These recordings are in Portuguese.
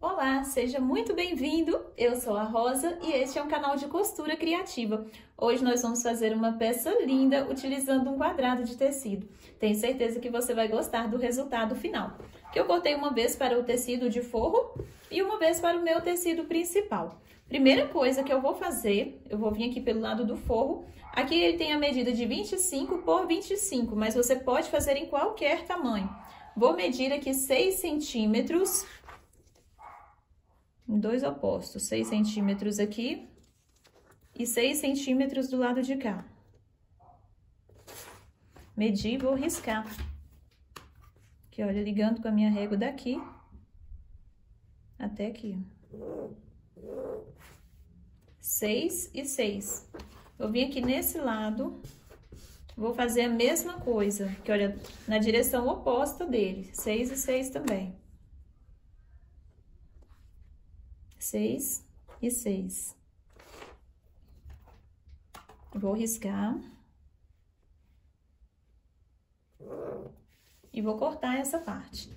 Olá, seja muito bem-vindo! Eu sou a Rosa e este é um canal de costura criativa. Hoje nós vamos fazer uma peça linda utilizando um quadrado de tecido. Tenho certeza que você vai gostar do resultado final. Que eu cortei uma vez para o tecido de forro e uma vez para o meu tecido principal. Primeira coisa que eu vou fazer, eu vou vir aqui pelo lado do forro. Aqui ele tem a medida de 25 por 25, mas você pode fazer em qualquer tamanho. Vou medir aqui 6 centímetros. Em dois opostos, 6 centímetros aqui e 6 centímetros do lado de cá. Medi e vou riscar. Aqui, olha, ligando com a minha régua daqui até aqui. 6 e 6. Eu vim aqui nesse lado, vou fazer a mesma coisa, que olha, na direção oposta dele, 6 e 6 também. 6 e 6. Vou riscar. E vou cortar essa parte.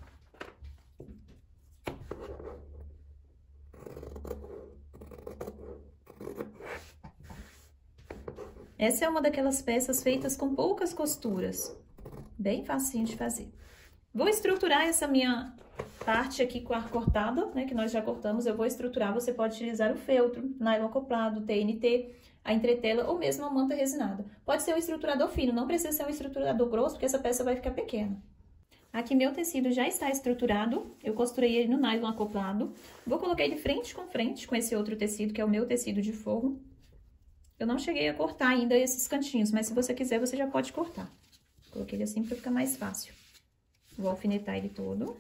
Essa é uma daquelas peças feitas com poucas costuras. Bem facinho de fazer. Vou estruturar essa minha parte aqui com a cortada, né, que nós já cortamos, eu vou estruturar. Você pode utilizar o feltro, nylon acoplado, TNT, a entretela ou mesmo a manta resinada. Pode ser um estruturador fino, não precisa ser um estruturador grosso, porque essa peça vai ficar pequena. Aqui meu tecido já está estruturado, eu costurei ele no nylon acoplado. Vou colocar ele frente com esse outro tecido, que é o meu tecido de forro. Eu não cheguei a cortar ainda esses cantinhos, mas se você quiser, você já pode cortar. Coloquei ele assim para ficar mais fácil. Vou alfinetar ele todo.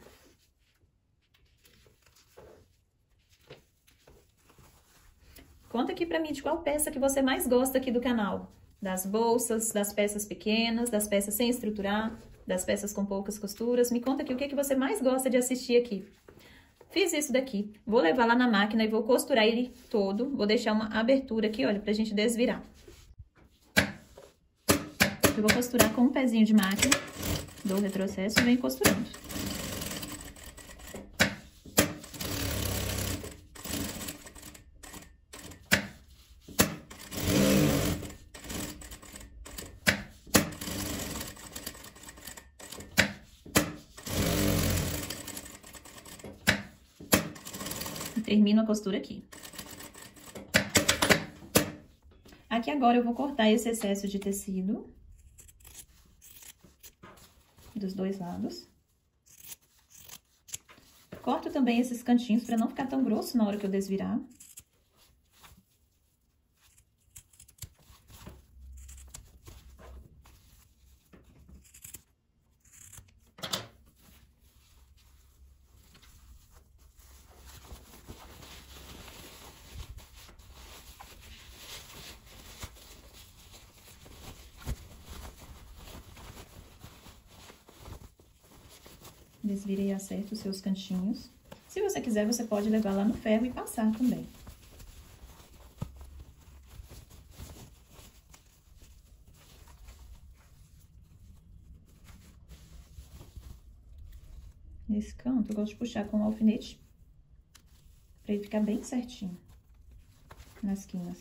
Conta aqui pra mim de qual peça que você mais gosta aqui do canal. Das bolsas, das peças pequenas, das peças sem estruturar, das peças com poucas costuras. Me conta aqui o que você mais gosta de assistir aqui. Fiz isso daqui. Vou levar lá na máquina e vou costurar ele todo. Vou deixar uma abertura aqui, olha, pra gente desvirar. Eu vou costurar com um pezinho de máquina. Dou o retrocesso e venho costurando. Termino a costura aqui. Aqui agora eu vou cortar esse excesso de tecido dos dois lados. Corto também esses cantinhos para não ficar tão grosso na hora que eu desvirar. Desvirei e acerto os seus cantinhos. Se você quiser, você pode levar lá no ferro e passar também. Nesse canto, eu gosto de puxar com o alfinete para ele ficar bem certinho nas quinas.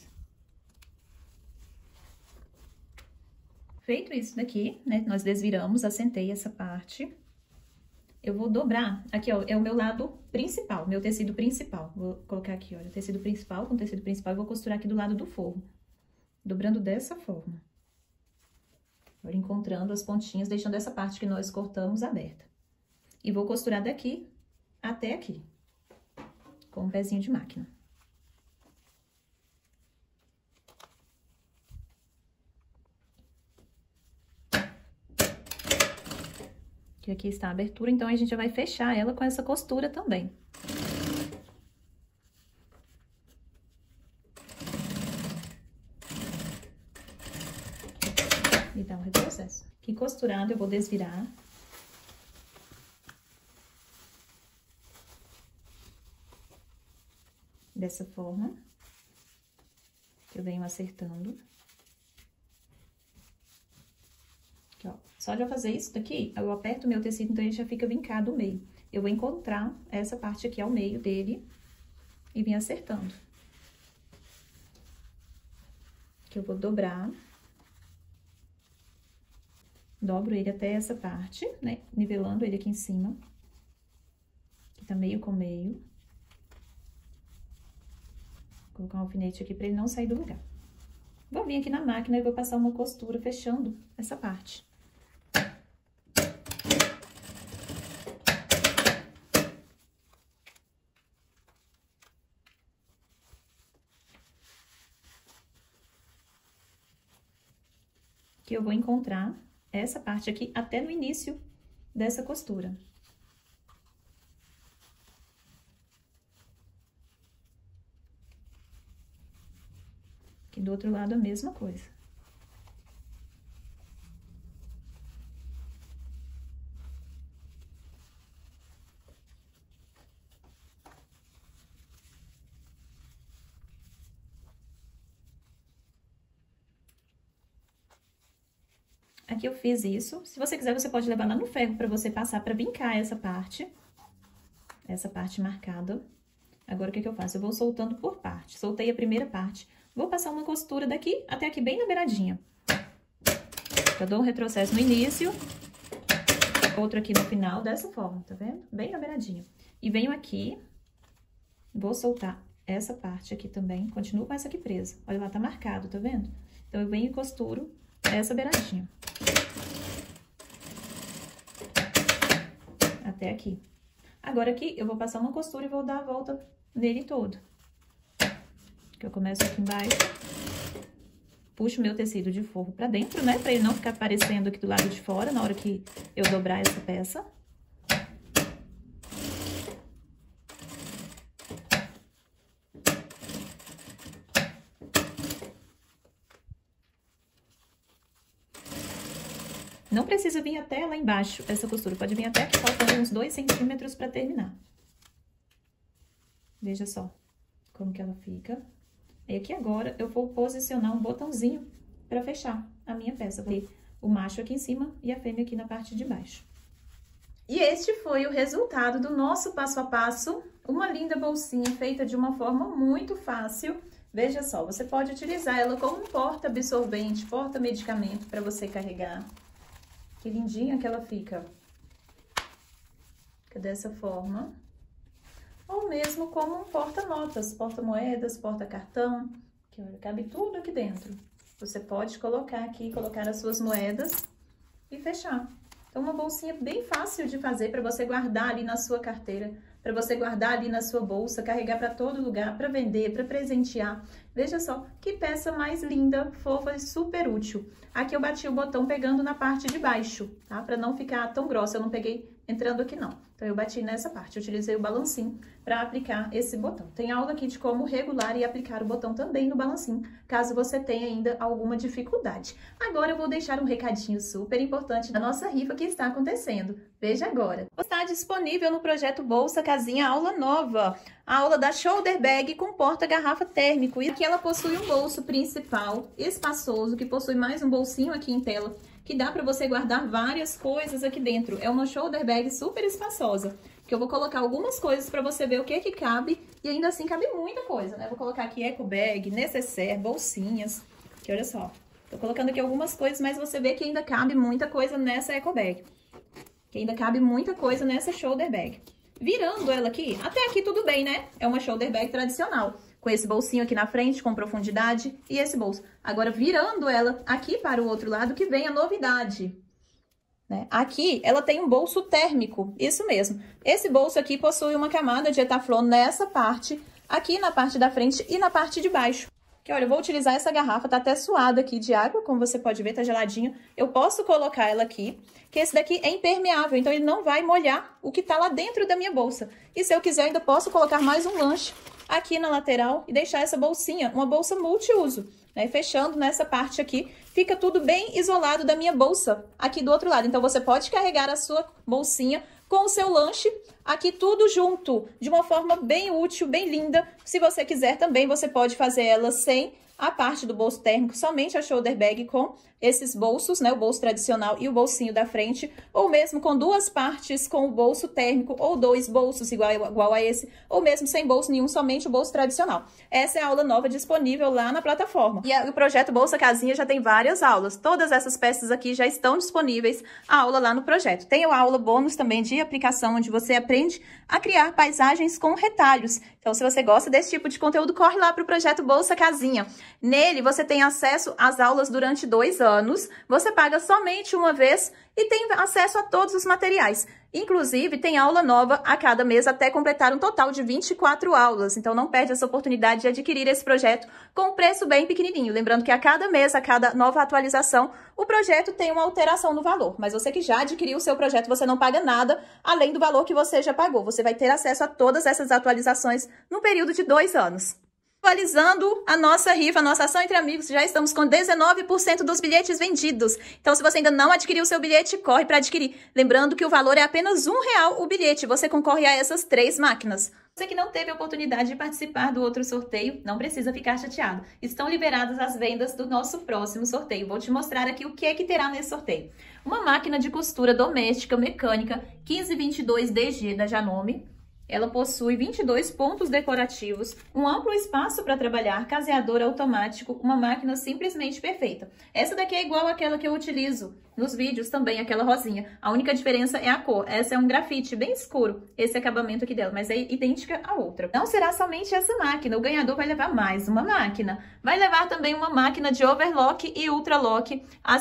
Feito isso daqui, né, nós desviramos, assentei essa parte. Eu vou dobrar, aqui ó, é o meu lado principal, meu tecido principal. Vou colocar aqui, olha, o tecido principal com o tecido principal e vou costurar aqui do lado do forro. Dobrando dessa forma. Olha, encontrando as pontinhas, deixando essa parte que nós cortamos aberta. E vou costurar daqui até aqui, com um pezinho de máquina. Que aqui está a abertura, então a gente já vai fechar ela com essa costura também. E dá um retrocesso. Aqui costurado, eu vou desvirar. Dessa forma. Que eu venho acertando. Aqui, ó. Só de eu fazer isso daqui, eu aperto o meu tecido, então ele já fica vincado o meio. eu vou encontrar essa parte aqui ao meio dele e vir acertando. Que eu vou dobrar. Dobro ele até essa parte, né? Nivelando ele aqui em cima. Que tá meio com meio. Vou colocar um alfinete aqui pra ele não sair do lugar. Vou vir aqui na máquina e vou passar uma costura fechando essa parte. Que eu vou encontrar essa parte aqui até no início dessa costura. Aqui do outro lado a mesma coisa. Aqui eu fiz isso. Se você quiser, você pode levar lá no ferro pra você passar pra vincar essa parte marcada. Agora, o que que eu faço? Eu vou soltando por parte. Soltei a primeira parte. Vou passar uma costura daqui até aqui, bem na beiradinha. Eu dou um retrocesso no início, outro aqui no final, dessa forma, tá vendo? Bem na beiradinha. E venho aqui, vou soltar essa parte aqui também, continuo com essa aqui presa. Olha lá, tá marcado, tá vendo? Então, eu venho e costuro essa beiradinha. Até aqui. Agora aqui, eu vou passar uma costura e vou dar a volta nele todo. Que eu começo aqui embaixo, puxo meu tecido de forro pra dentro, né? Pra ele não ficar aparecendo aqui do lado de fora na hora que eu dobrar essa peça. Não precisa vir até lá embaixo essa costura, pode vir até aqui, faltando uns 2 centímetros pra terminar. Veja só como que ela fica. E aqui agora eu vou posicionar um botãozinho pra fechar a minha peça. Vou ter o macho aqui em cima e a fêmea aqui na parte de baixo. E este foi o resultado do nosso passo a passo. Uma linda bolsinha feita de uma forma muito fácil. Veja só, você pode utilizar ela como um porta-absorvente, porta-medicamento para você carregar. Que lindinha que ela fica. Fica dessa forma. Ou mesmo como um porta-notas, porta-moedas, porta-cartão, que olha, cabe tudo aqui dentro. Você pode colocar aqui, colocar as suas moedas e fechar. Então, uma bolsinha bem fácil de fazer para você guardar ali na sua carteira, para você guardar ali na sua bolsa, carregar para todo lugar, para vender, para presentear. Veja só que peça mais linda, fofa e super útil. Aqui eu bati o botão pegando na parte de baixo, tá? Para não ficar tão grossa, eu não peguei entrando aqui não. Então, eu bati nessa parte, eu utilizei o balancinho para aplicar esse botão. Tem aula aqui de como regular e aplicar o botão também no balancinho, caso você tenha ainda alguma dificuldade. Agora, eu vou deixar um recadinho super importante da nossa rifa que está acontecendo. Veja agora. Está disponível no projeto Bolsa Casinha Aula Nova, a aula da Shoulder Bag com porta-garrafa térmico. E aqui ela possui um bolso principal espaçoso, que possui mais um bolsinho aqui em tela, que dá para você guardar várias coisas aqui dentro. É uma shoulder bag super espaçosa, que eu vou colocar algumas coisas para você ver o que cabe, e ainda assim cabe muita coisa, né? Vou colocar aqui eco bag, necessaire, bolsinhas, que olha só. Tô colocando aqui algumas coisas, mas você vê que ainda cabe muita coisa nessa eco bag. Que ainda cabe muita coisa nessa shoulder bag. Virando ela aqui, até aqui tudo bem, né? É uma shoulder bag tradicional, com esse bolsinho aqui na frente, com profundidade, e esse bolso. Agora, virando ela aqui para o outro lado, que vem a novidade, né? Aqui, ela tem um bolso térmico, isso mesmo. Esse bolso aqui possui uma camada de etaflon nessa parte, aqui na parte da frente e na parte de baixo. Que, olha, eu vou utilizar essa garrafa, tá até suada aqui de água, como você pode ver, tá geladinho. Eu posso colocar ela aqui, que esse daqui é impermeável, então ele não vai molhar o que tá lá dentro da minha bolsa. E se eu quiser, ainda posso colocar mais um lanche aqui na lateral e deixar essa bolsinha, uma bolsa multiuso, né? Fechando nessa parte aqui, fica tudo bem isolado da minha bolsa aqui do outro lado. Então, você pode carregar a sua bolsinha com o seu lanche aqui tudo junto, de uma forma bem útil, bem linda. Se você quiser também, você pode fazer ela sem a parte do bolso térmico, somente a shoulder bag com esses bolsos, né? O bolso tradicional e o bolsinho da frente, ou mesmo com duas partes com o bolso térmico, ou dois bolsos igual a esse, ou mesmo sem bolso nenhum, somente o bolso tradicional. Essa é a aula nova disponível lá na plataforma. E o projeto Bolsa Casinha já tem várias aulas. Todas essas peças aqui já estão disponíveis a aula lá no projeto. Tem a aula bônus também de aplicação, onde você aprende a criar paisagens com retalhos. Então, se você gosta desse tipo de conteúdo, corre lá para o projeto Bolsa Casinha. Nele, você tem acesso às aulas durante 2 anos, você paga somente uma vez e tem acesso a todos os materiais. Inclusive, tem aula nova a cada mês até completar um total de 24 aulas. Então, não perde essa oportunidade de adquirir esse projeto com um preço bem pequenininho. Lembrando que a cada mês, a cada nova atualização, o projeto tem uma alteração no valor. Mas você que já adquiriu o seu projeto, você não paga nada além do valor que você já pagou. Você vai ter acesso a todas essas atualizações no período de 2 anos. Atualizando a nossa rifa, a nossa ação entre amigos, já estamos com 19% dos bilhetes vendidos. Então, se você ainda não adquiriu o seu bilhete, corre para adquirir. Lembrando que o valor é apenas R$1 o bilhete. Você concorre a essas 3 máquinas. Você que não teve a oportunidade de participar do outro sorteio, não precisa ficar chateado. Estão liberadas as vendas do nosso próximo sorteio. Vou te mostrar aqui o que é que terá nesse sorteio. Uma máquina de costura doméstica mecânica 1522DG da Janome. Ela possui 22 pontos decorativos, um amplo espaço para trabalhar, caseador automático, uma máquina simplesmente perfeita. Essa daqui é igual àquela que eu utilizo nos vídeos também, aquela rosinha. A única diferença é a cor. Essa é um grafite bem escuro, esse acabamento aqui dela, mas é idêntica à outra. Não será somente essa máquina, o ganhador vai levar mais uma máquina. Vai levar também uma máquina de overlock e ultralock, a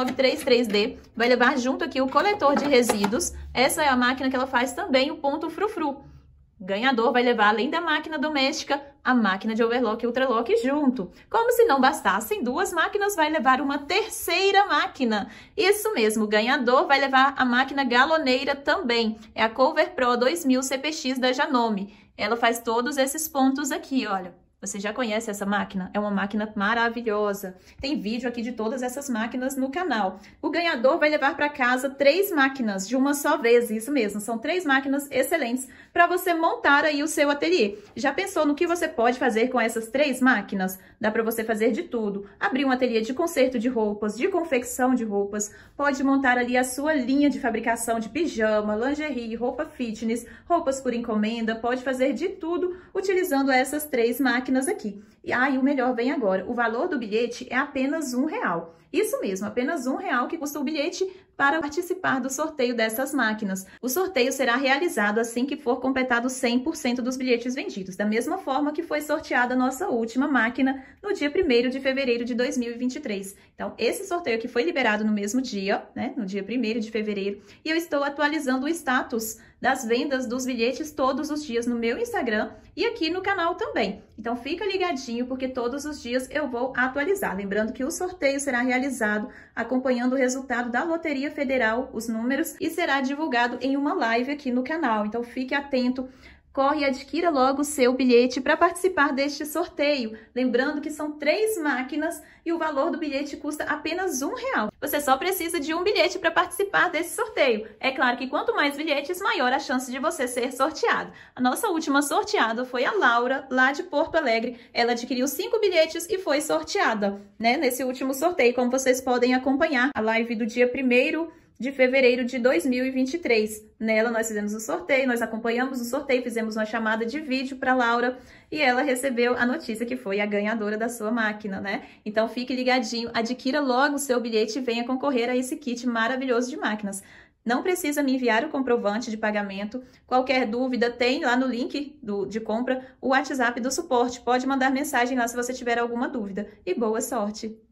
7933D. Vai levar junto aqui o coletor de resíduos. Essa é a máquina que ela faz também o ponto frufru. O ganhador vai levar, além da máquina doméstica, a máquina de overlock e ultralock junto. Como se não bastassem 2 máquinas, vai levar uma terceira máquina. Isso mesmo, o ganhador vai levar a máquina galoneira também. É a Cover Pro 2000 CPX da Janome. Ela faz todos esses pontos aqui, olha. Você já conhece essa máquina? É uma máquina maravilhosa. Tem vídeo aqui de todas essas máquinas no canal. O ganhador vai levar para casa 3 máquinas de uma só vez. Isso mesmo, são 3 máquinas excelentes para você montar aí o seu ateliê. Já pensou no que você pode fazer com essas 3 máquinas? Dá para você fazer de tudo. Abrir um ateliê de conserto de roupas, de confecção de roupas. Pode montar ali a sua linha de fabricação de pijama, lingerie, roupa fitness, roupas por encomenda. Pode fazer de tudo utilizando essas 3 máquinas aqui. E o melhor vem agora. O valor do bilhete é apenas R$1. Isso mesmo, apenas R$1 que custa o bilhete para participar do sorteio dessas máquinas. O sorteio será realizado assim que for completado 100% dos bilhetes vendidos, da mesma forma que foi sorteada a nossa última máquina no dia 1º de fevereiro de 2023. Então, esse sorteio aqui foi liberado no mesmo dia, né, no dia 1º de fevereiro, e eu estou atualizando o status das vendas dos bilhetes todos os dias no meu Instagram e aqui no canal também. Então, fica ligadinho, porque todos os dias eu vou atualizar. Lembrando que o sorteio será realizado acompanhando o resultado da Loteria Federal, os números, e será divulgado em uma live aqui no canal. Então, fique atento. Corre e adquira logo o seu bilhete para participar deste sorteio. Lembrando que são 3 máquinas e o valor do bilhete custa apenas R$1. Você só precisa de um bilhete para participar desse sorteio. É claro que quanto mais bilhetes, maior a chance de você ser sorteado. A nossa última sorteada foi a Laura, lá de Porto Alegre. Ela adquiriu 5 bilhetes e foi sorteada, né, nesse último sorteio, como vocês podem acompanhar. A live do dia 1º de fevereiro de 2023. Nela nós fizemos o sorteio, nós acompanhamos o sorteio, fizemos uma chamada de vídeo para Laura e ela recebeu a notícia que foi a ganhadora da sua máquina, né? Então fique ligadinho, adquira logo o seu bilhete e venha concorrer a esse kit maravilhoso de máquinas. Não precisa me enviar o comprovante de pagamento. Qualquer dúvida, tem lá no link de compra o WhatsApp do suporte. Pode mandar mensagem lá se você tiver alguma dúvida. E boa sorte!